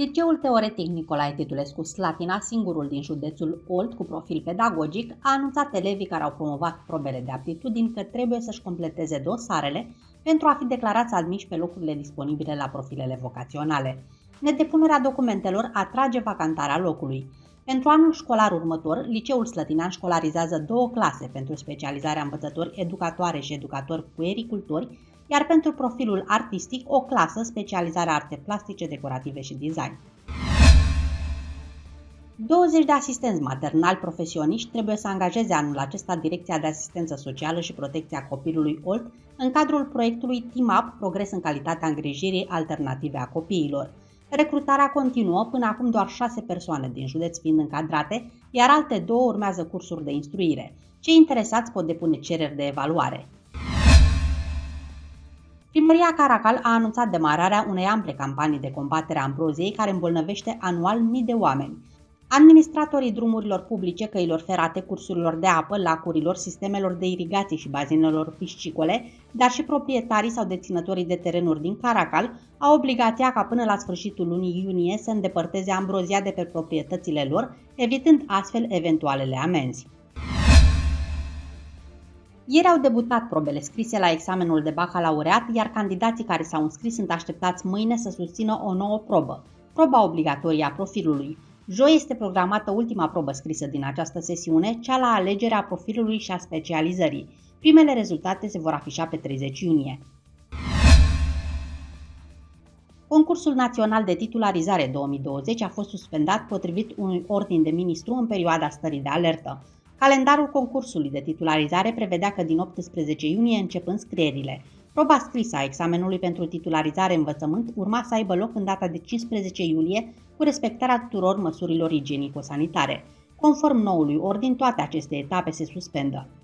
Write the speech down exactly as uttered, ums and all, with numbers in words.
Liceul Teoretic Nicolae Titulescu Slatina, singurul din județul Olt cu profil pedagogic, a anunțat elevii care au promovat probele de aptitudini că trebuie să-și completeze dosarele pentru a fi declarați admiși pe locurile disponibile la profilele vocaționale. Nedepunerea documentelor atrage vacantarea locului. Pentru anul școlar următor, Liceul Slătinean școlarizează două clase pentru specializarea învățători educatoare și educatori puericultori, iar pentru profilul artistic o clasă specializarea arte plastice, decorative și design. douăzeci de asistenți maternali profesioniști trebuie să angajeze anul acesta Direcția de Asistență Socială și Protecția Copilului Olt în cadrul proiectului Team Up, Progres în calitatea îngrijirii alternative a copiilor. Recrutarea continuă, până acum doar șase persoane din județ fiind încadrate, iar alte două urmează cursuri de instruire. Cei interesați pot depune cereri de evaluare. Primăria Caracal a anunțat demararea unei ample campanii de combatere a ambroziei care îmbolnăvește anual mii de oameni. Administratorii drumurilor publice, căilor ferate, cursurilor de apă, lacurilor, sistemelor de irigație și bazinelor piscicole, dar și proprietarii sau deținătorii de terenuri din Caracal au obligația ca până la sfârșitul lunii iunie să îndepărteze ambrozia de pe proprietățile lor, evitând astfel eventualele amenzi. Ieri au debutat probele scrise la examenul de bacalaureat, iar candidații care s-au înscris sunt așteptați mâine să susțină o nouă probă, proba obligatorie a profilului. Joi este programată ultima probă scrisă din această sesiune, cea la alegerea profilului și a specializării. Primele rezultate se vor afișa pe treizeci iunie. Concursul național de titularizare două mii douăzeci a fost suspendat potrivit unui ordin de ministru în perioada stării de alertă. Calendarul concursului de titularizare prevedea că din optsprezece iunie încep înscrierile. Proba scrisă a examenului pentru titularizare învățământ urma să aibă loc în data de cincisprezece iulie, cu respectarea tuturor măsurilor igienico-sanitare. Conform noului ordin, toate aceste etape se suspendă.